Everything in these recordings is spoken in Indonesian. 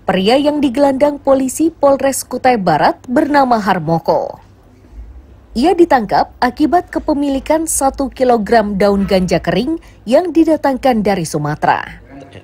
Pria yang digelandang polisi Polres Kutai Barat bernama Harmoko. Ia ditangkap akibat kepemilikan 1 kg daun ganja kering yang didatangkan dari Sumatera.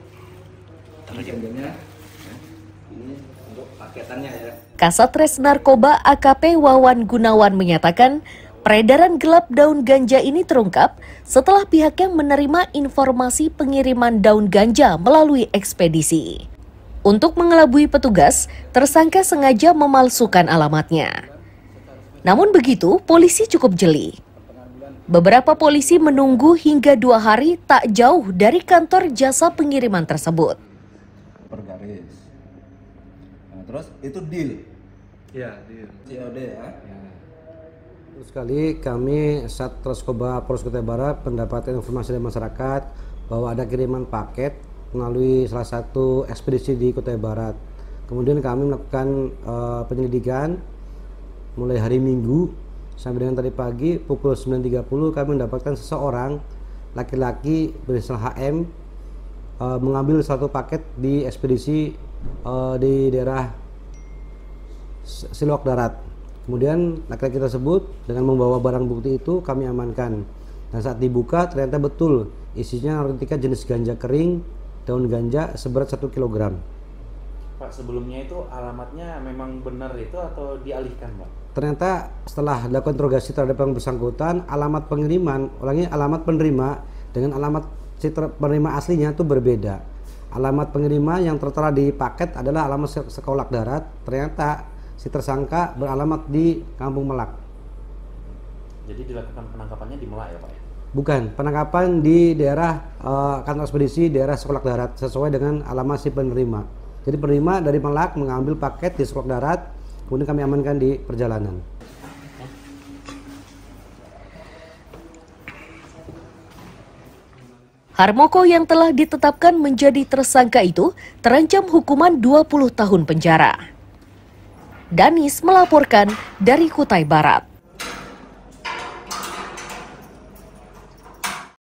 Kasatres Narkoba AKP Wawan Gunawan menyatakan peredaran gelap daun ganja ini terungkap setelah pihaknya menerima informasi pengiriman daun ganja melalui ekspedisi. Untuk mengelabui petugas, tersangka sengaja memalsukan alamatnya. Namun begitu, polisi cukup jeli. Beberapa polisi menunggu hingga 2 hari tak jauh dari kantor jasa pengiriman tersebut. Per garis. Nah, terus itu deal? Ya, deal. COD ya? Terus kali kami Satreskobra Polres Kutai Barat mendapatkan informasi dari masyarakat bahwa ada kiriman paket melalui salah satu ekspedisi di Kutai Barat. Kemudian kami melakukan penyelidikan mulai hari Minggu sampai dengan tadi pagi pukul 9.30 kami mendapatkan seseorang laki-laki berinisial HM mengambil satu paket di ekspedisi di daerah Siloak Darat. Kemudian laki-laki tersebut dengan membawa barang bukti itu kami amankan. Dan saat dibuka ternyata betul isinya narkotika jenis ganja kering, daun ganja seberat 1 kg. Pak, sebelumnya itu alamatnya memang benar itu atau dialihkan, Pak? Ternyata setelah dilakukan interogasi terhadap yang bersangkutan, alamat pengiriman, alamat penerima dengan alamat si penerima aslinya itu berbeda. Alamat pengerima yang tertera di paket adalah alamat Sekolak Darat, ternyata si tersangka beralamat di Kampung Melak. Jadi dilakukan penangkapannya di Melak ya, Pak? Bukan, penangkapan di daerah kantor ekspedisi daerah Sekolak Darat sesuai dengan alamat si penerima. Jadi penerima dari Melak mengambil paket di Sekolak Darat, kemudian kami amankan di perjalanan. Harmoko yang telah ditetapkan menjadi tersangka itu terancam hukuman 20 tahun penjara. Danis melaporkan dari Kutai Barat.